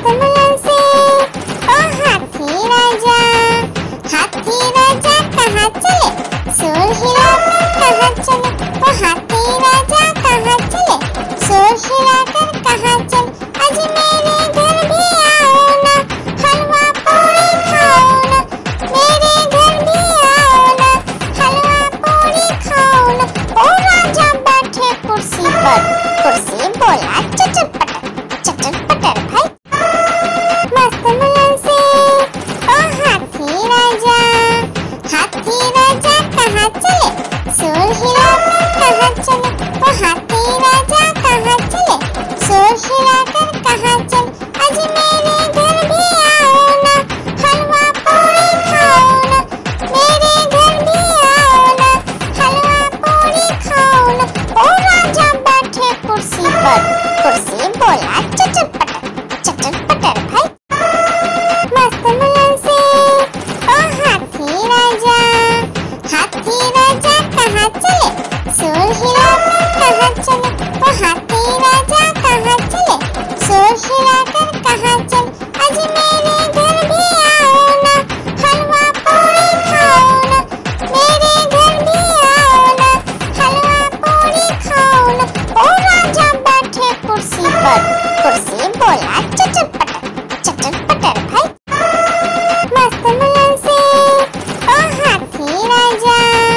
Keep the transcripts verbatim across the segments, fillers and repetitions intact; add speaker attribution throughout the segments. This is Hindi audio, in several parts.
Speaker 1: मस्त मुलायम से ओ हाथी राजा, हाथी राजा कहाँ चले, शोर हिलाकर कहाँ चले, ओ हाथी राजा कहाँ चले, शोर हिलाकर कहाँ चले, आज मेरे घर भी आओ ना, हलवा पूरी खाओ ना, मेरे घर भी आओ ना, हलवा पूरी खाओ ना। ओ राजा बैठे कुर्सी पर, कुर्सी बोला चटर पटर, चटर पटर भाई। मस्त मुलायम से ओ हाथी राजा, हाथी राजा कहाँ चले, शोर हिलाकर कहाँ चले, ओ हाथी राजा कहाँ चले, शोर हिलाकर कहाँ चले, आज मेरे घर भी आओ ना, हलवा पूरी खाओ ना, मेरे घर भी आओ ना, हलवा पूरी खाओ ना। ओ राजा बैठे कुर्सी पर, कुर्सी बोला चटर पटर, चटर पटर भाई। मस्त मुलायम से ओ हाथी राजा, हाथी राजा कहाँ चले, शोर हिलाकर कहाँ चले, ओ हाथी राजा कहाँ चले, शोर हिलाकर कहाँ चले, आज मेरे घर भी आओ ना, हलवा पूरी खाओ ना, मेरे घर भी आओ ना, हलवा पूरी खाओ ना। ओ राजा बैठे कुर्सी पर, कुर्सी बोला चटर पटर, चटर पटर भाई। मस्त मुलायम से ओ हाथी राजा,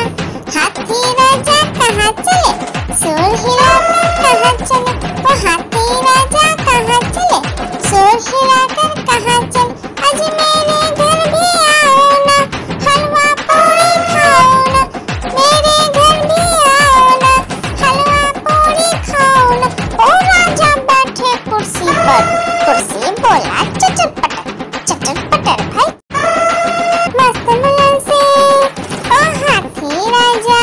Speaker 1: हाथी राजा कहाँ चले, शोर हिलाकर कहाँ चले, ओ हाथी राजा कहाँ चले, शोर हिलाकर कहाँ चले, आज मेरे घर भी आओ ना, हलवा पूरी खाओ ना, मेरे घर भी आओ ना, हलवा पूरी खाओ ना। ओ राजा बैठे कुर्सी पर, कुर्सी बोला चटर पटर, चटर पटर भाई। मस्त मुलायम से ओ हाथी राजा,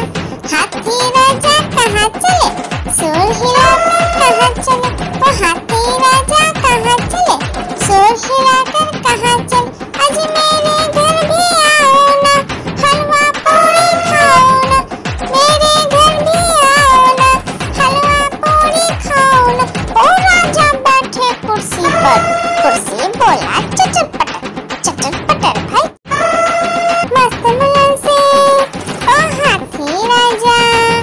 Speaker 1: हाथी राजा कहाँ चले, शोर हिलाकर कहाँ चले, ओ हाथी राजा कहाँ चले, शोर हिलाकर कहाँ चले, आज मेरे घर भी आओ ना, हलवा पूरी खाओ ना, मेरे घर भी आओ ना, हलवा पूरी खाओ ना। ओ राजा बैठे कुर्सी पर, कुर्सी बोला चटर पटर, चटर पटर भाई। मस्त मुलायम से ओ हाथी राजा,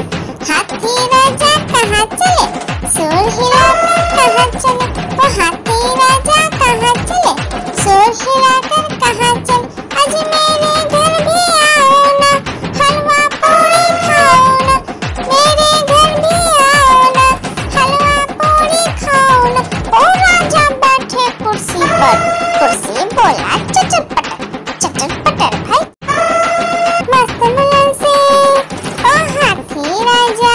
Speaker 1: हाथी राजा कहाँ चले, शोर हिलाकर कहाँ चले, ओ हाथी राजा कहाँ चले, शोर हिलाकर कहाँ चले, आज मेरे घर भी आओ ना, हलवा पूरी खाओ ना, मेरे घर भी आओ ना, हलवा पूरी खाओ ना। ओ राजा बैठे कुर्सी पर, कुर्सी बोला चटर पटर, चटर पटर भाई। मस्त मुलायम से ओ हाथी राजा,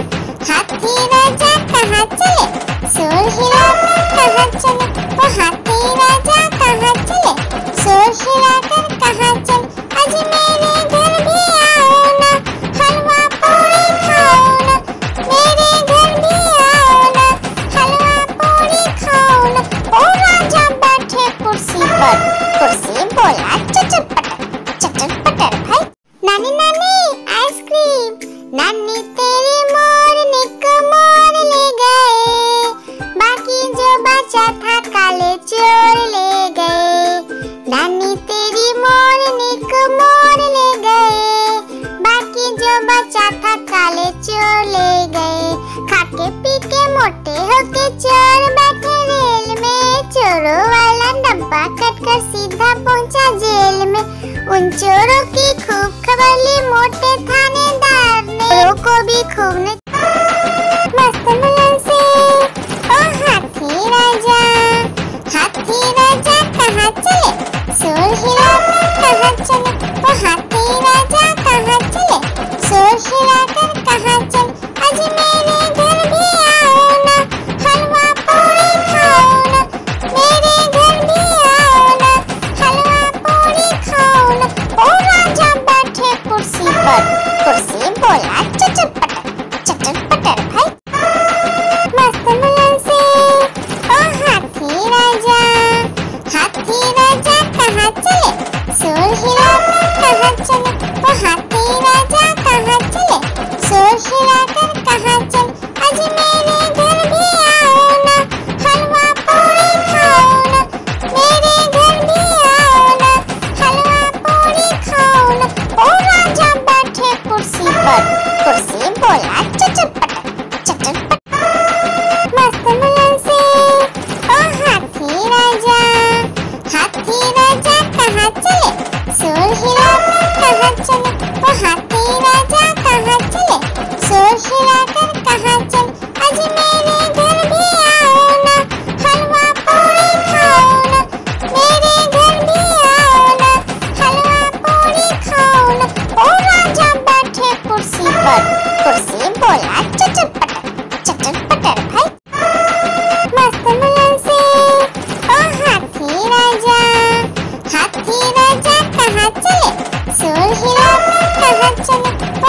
Speaker 1: हाथी राजा कहाँ चले, शोर हिलाकर कहाँ चले, ओ हाथी राजा कहाँ चले, शोर हिलाकर कहाँ चले, आज मेरे घर भी आओ ना, हलवा पूरी खाओ ना, मेरे घर भी आओ ना, हलवा पूरी खाओ ना। ओ राजा बैठे कुर्सी पर, कुर्सी बोला चटर पटर, चटर पटर भाई। नानी नानी आइसक्रीम, नानी तेरी मोरनी को मोर ले गए, बाकी जो बचा था काले चोर ले गए, नानी तेरी मोरनी को मोर ले गए, बाकी जो बचा था काले चोर ले गए, खाके पी के मोटे होके चोर बैठे रेल में, चोरों वाला डब्बा कट कर सीधा पहुंचा जेल में, उन चोरों की खूब खबर ली मोटे थानेदार ने, चोरों को भी खूब ने। मस्त मुलायम से ओ हाथी राजा, हाथी राजा कहाँ चले, शोर हिलाकर कहाँ चले, ओ हाथी राजा कहाँ चले, शोर हिलाकर कहाँ चले, आज मेरे घर भी आओ ना, हलवा पूरी खाओ ना, मेरे घर भी आओ ना, हलवा पूरी खाओ ना। ओ राजा बैठे कुर्सी पर, कुर्सी बोला चटर पटर,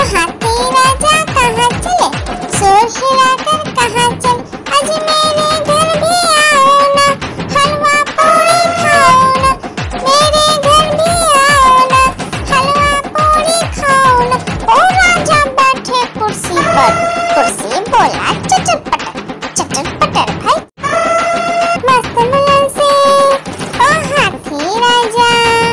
Speaker 1: वो हाथी राजा कहाँ चले, सुर हिलाकर कहाँ चले, आज मेरे घर भी आओ ना, हलवा पूरी खाओ ना, मेरे घर भी आओ ना, हलवा पूरी खाओ ना। ओ राजा बैठे कुर्सी पर, कुर्सी बोला चटर पटर, चटर पटर भाई। मस्त मुलन से ओ हाथी राजा,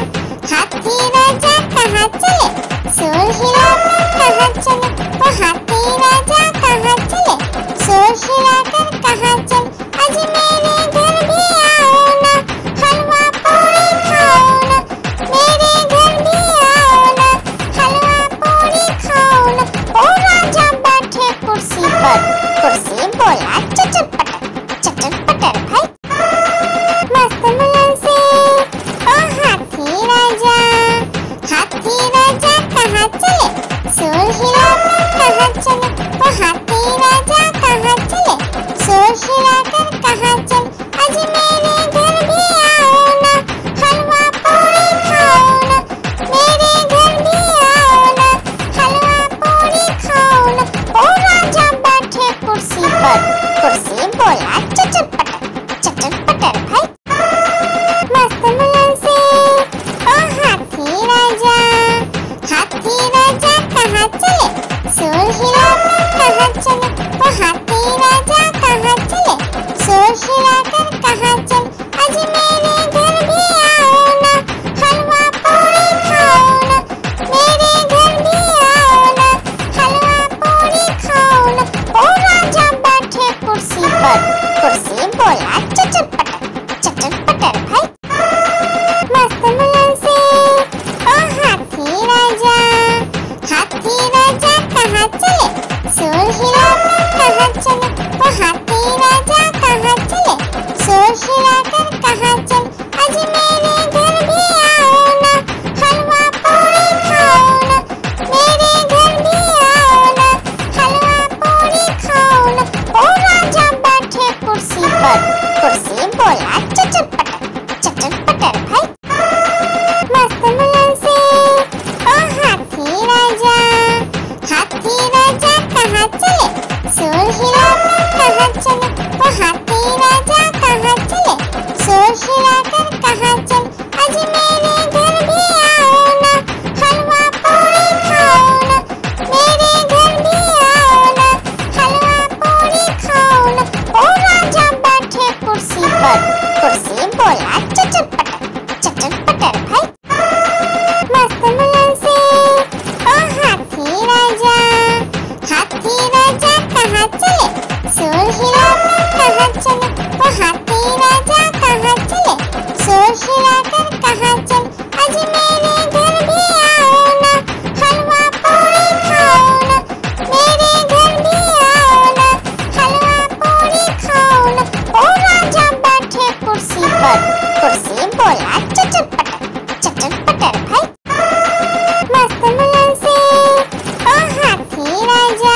Speaker 1: हाथी राजा कहाँ चले, सुर हिलाकर कहाँ चले, वो हाथी राजा कहाँ चले, सुर हिलाकर कहाँ चले, आज मेरे घर भी आओ ना, हलवा पूरी खाओ ना, मेरे घर भी आओ ना, हलवा पूरी खाओ ना। ओ राजा बैठे कुर्सी पर, कुर्सी बोला चटर पटर, चटर पटर भाई। मस्त मुलन से ओ हाथी राजा, हाथी राजा कहाँ चले, सुर हिलाकर कहाँ चले, वो हाथी राजा कहाँ चले, सुर हिलाकर कहाँ चले, आज मेरे घर भी आओ ना, हलवा पूरी खाओ ना, मेरे घर भी आओ ना, हलवा पूरी खाओ ना। ओ राजा बैठे कुर्सी पर, कुर्सी बोला चटर पटर, चटर पटर भाई। मस्त मुलन से ओ हाथी राजा, हाथी राजा कहाँ चले, सुर हिलाकर कहाँ चले, वो हाथी राजा कहाँ चले, सुर हिलाकर कहाँ चले, आज मेरे घर भी आओ ना, हलवा पूरी खाओ ना, मेरे घर भी आओ ना, हलवा पूरी खाओ ना। ओ राजा बैठे कुर्सी पर, कुर्सी बोला चटर पटर, चटर पटर भाई। मस्त मुलन से ओ हाथी राजा, हाथी राजा कहाँ चले, सुर हिलाकर कहाँ चले, वो हाथी राजा कहाँ चले, सुर हिलाकर कहाँ चले, आज मेरे घर भी आओ ना, हलवा पूरी खाओ ना, मेरे घर भी आओ ना, हलवा पूरी खाओ ना। ओ राजा बैठे कुर्सी पर, कुर्सी बोला चटर पटर, चटर पटर भाई। मस्त मुलन से ओ हाथी राजा, हाथी राजा कहाँ चले, सुर हिलाकर कहाँ चले, वो हाथी राजा कहाँ चले, सुर हिलाकर कहाँ चले, आज मेरे घर भी आओ ना, हलवा पूरी खाओ ना, मेरे घर भी आओ ना, हलवा पूरी खाओ ना। ओ राजा बैठे कुर्सी पर, कुर्सी बोला चटर पटर, चटर पटर भाई। मस्त मुलन से ओ हाथी राजा, हाथी राजा कहाँ चले, सुर हिलाकर कहाँ चले, वो हाथी राजा कहाँ चले, सुर हिलाकर कहाँ चले, आज मेरे घर भी आओ ना, हलवा पूरी खाओ ना, मेरे घर भी आओ ना, हलवा पूरी खाओ ना। ओ राजा बैठे कुर्सी पर, कुर्सी बोला चटर पटर, चटर पटर भाई। मस्त मुलन से ओ हाथी राजा,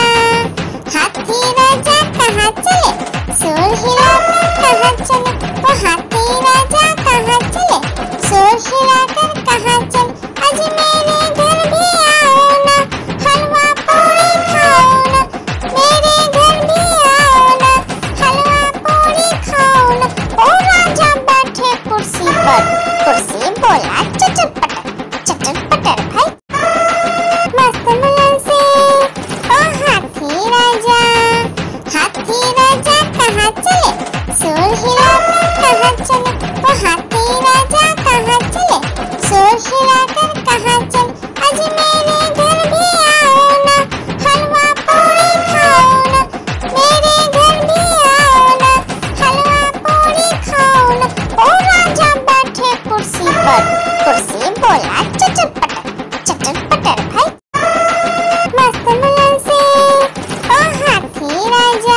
Speaker 1: हाथी राजा कहाँ चले, सुर हिलाकर कहाँ चले, वो हाथी राजा कहाँ चले, सुर हिलाकर कहाँ चले, आज मेरे घर भी आओ ना, हलवा पूरी खाओ ना, मेरे घर भी आओ ना, हलवा पूरी खाओ ना। ओ राजा बैठे कुर्सी पर, कुर्सी बोला चटर पटर, चटर पटर भाई। मस्त मुलन से ओ हाथी राजा, हाथी राजा कहाँ चले, सुर हिलाकर कहाँ चले, वो हाथी राजा कहाँ चले, सुर हिलाकर कहाँ चले, आज मेरे घर भी आओ ना, हलवा पूरी खाओ ना, मेरे घर भी आओ ना, हलवा पूरी खाओ ना। ओ राजा बैठे कुर्सी पर, कुर्सी बोला चटर पटर, चटर पटर भाई। मस्त मुलन से ओ हाथी राजा,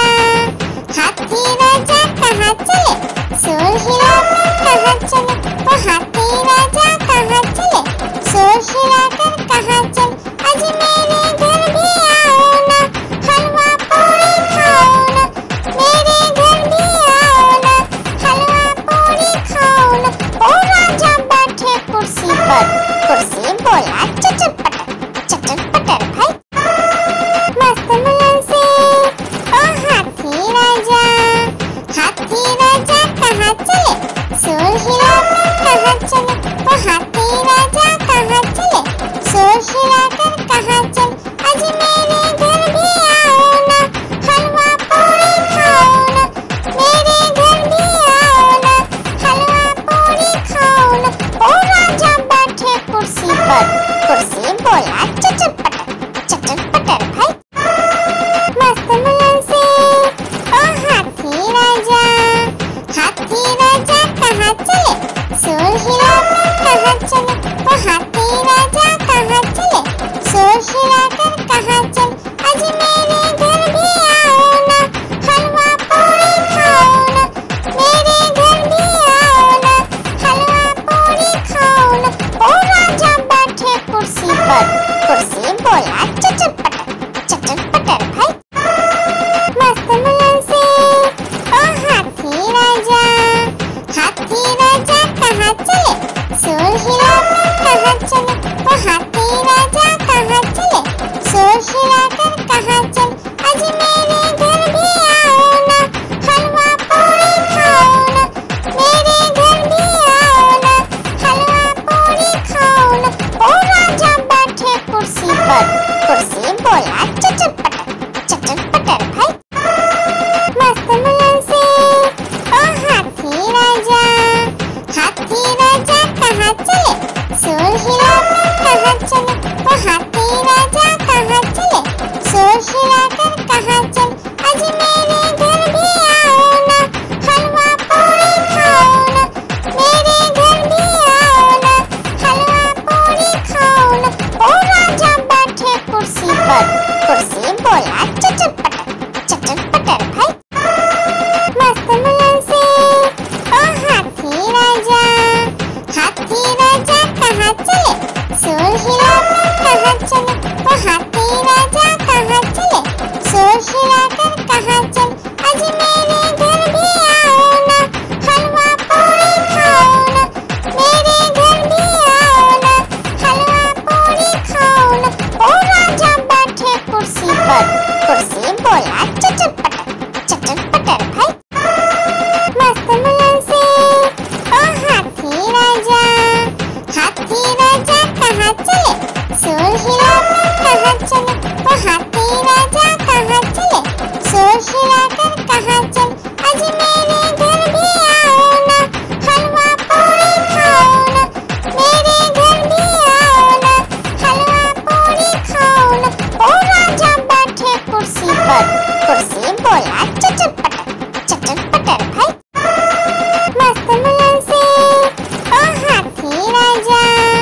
Speaker 1: हाथी राजा कहाँ चले, सुर हिलाकर कहाँ चले, वो हाथी राजा कहाँ चले, हाथी राजा कहाँ चले, शोर हिलाकर कहाँ चले, आज मेरे घर भी आओ ना, हलवा पूरी खाओ ना, मेरे घर भी आओ ना, हलवा पूरी खाओ ना। ओ राजा बैठे कुर्सी पर, कुर्सी बोला चचर पटर, चचर पटर भाई। मस्त मुलायम से ओ हाथी राजा, हाथी राजा कहाँ चले, शोर हिलाकर कहाँ चले, ओ हाथी राजा कहाँ चले, शोर हिलाकर कहाँ चले, आज मेरे घर भी आओ ना, हलवा पूरी खाओ ना, मेरे घर भी आओ ना, हलवा पूरी खाओ ना। ओ राजा बैठे कुर्सी पर, कुर्सी बोला चचर पटर, चचर पटर भाई। मस्त मुलायम से ओ हाथी राजा, हाथी राजा कहाँ चले, शोर हिलाकर कहाँ चले, ओ हाथी राजा कहाँ चले, शोर हिलाकर कहाँ चले, आज मेरे घर भी आओ ना, हलवा पूरी खाओ ना, मेरे घर भी आओ ना, हलवा पूरी खाओ ना। ओ राजा बैठे कुर्सी पर, कुर्सी बोला चचर पटर, चचर पटर भाई। मस्त मुलायम से ओ हाथी राजा, हाथी राजा कहाँ चले, शोर हिलाकर कहाँ चले, ओ हाथी राजा कहाँ चले, शोर हिलाकर कहाँ चले, आज मेरे घर भी आओ ना, हलवा पूरी खाओ ना, मेरे घर भी आओ ना, हलवा पूरी खाओ ना। ओ राजा बैठे कुर्सी पर, कुर्सी बोला चचर पटर, चचर पटर भाई। मस्त मुलायम से ओ हाथी राजा, हाथी राजा कहाँ चले, शोर हिलाकर कहाँ चले, ओ हाथी राजा कहाँ चले, शोर हिलाकर कहाँ चले, आज मेरे घर भी आओ ना, हलवा पूरी खाओ ना, मेरे घर भी आओ ना, हलवा पूरी खाओ ना। ओ राजा बैठे कुर्सी पर, कुर्सी बोला चचर पटर, चचर पटर भाई। मस्त मुलायम से ओ हाथी राजा, हाथी राजा कहाँ चले, शोर हिलाकर कहाँ चले, ओ हाथी राजा कहाँ चले, शोर हिलाकर कहाँ चले, आज मेरे घर भी आओ ना, हलवा पूरी खाओ ना, मेरे घर भी आओ ना, हलवा पूरी खाओ ना। ओ राजा बैठे कुर्सी पर, कुर्सी बोला चचर पटर, चचर पटर भाई। मस्त मुलायम से ओ हाथी राजा,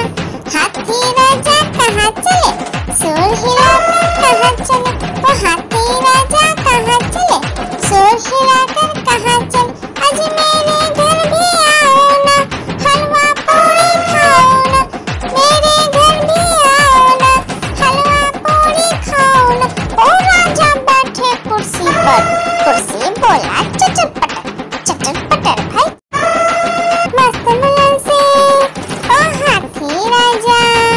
Speaker 1: हाथी राजा कहाँ चले, शोर हिलाकर कहाँ चले, ओ हाथी राजा कहाँ चले, शोर हिलाकर कहाँ चले, आज मेरे घर भी आओ ना, हलवा पूरी खाओ ना, मेरे घर भी आओ ना, हलवा पूरी खाओ ना। ओ राजा बैठे कुर्सी पर, कुर्सी बोला चचर पटर, चचर पटर भाई। मस्त मुलायम से ओ हाथी राजा,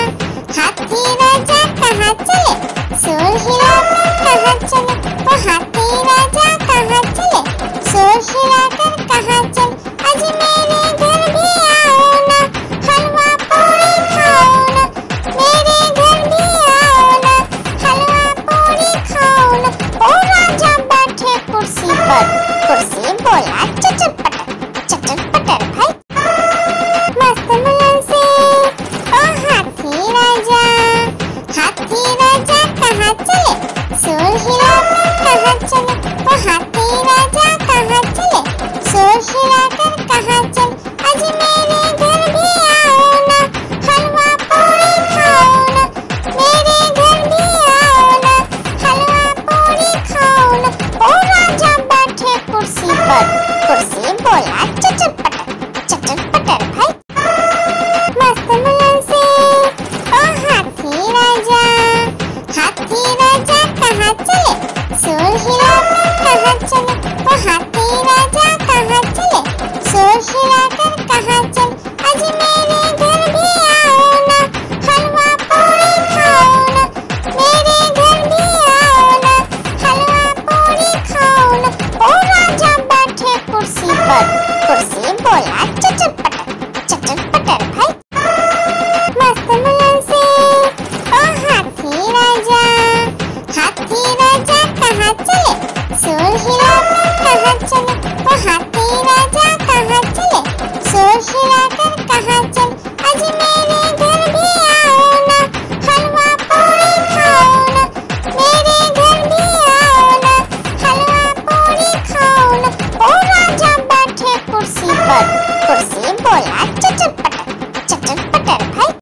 Speaker 1: हाथी राजा कहाँ चले, शोर हिलाकर कहाँ चले, ओ हाथी राजा कहाँ चले, शोर हिलाकर कहाँ चले, आज मेरे घर भी आओ ना, हलवा पूरी खाओ ना, मेरे घर भी आओ ना, हलवा पूरी खाओ ना। ओ राजा बैठे कुर्सी पर, कुर्सी बोला चचर पटर, चचर पटर भाई। मस्त मुलायम से ओ हाथी राजा, हाथी राजा कहाँ चले, शोर हिलाकर कहाँ चले, ओ हाथी राजा कहाँ चले, शोर हिलाकर कहाँ चले, आज मेरे घर भी आओ ना, हलवा पूरी खाओ ना, मेरे घर भी आओ ना, हलवा पूरी खाओ ना। ओ राजा बैठे कुर्सी पर, कुर्सी बोला चचर पटर, चचर पटर भाई। मस्त मुलायम से ओ हाथी राजा, हाथी राजा कहाँ चले, शोर हिलाकर कहाँ चले, ओ हाथी राजा कहाँ चले, शोर हिलाकर कहाँ चले, आज मेरे घर भी आओ ना, हलवा पूरी खाओ ना, मेरे घर भी आओ ना, हलवा पूरी खाओ ना। ओ राजा बैठे कुर्सी पर, कुर्सी बोला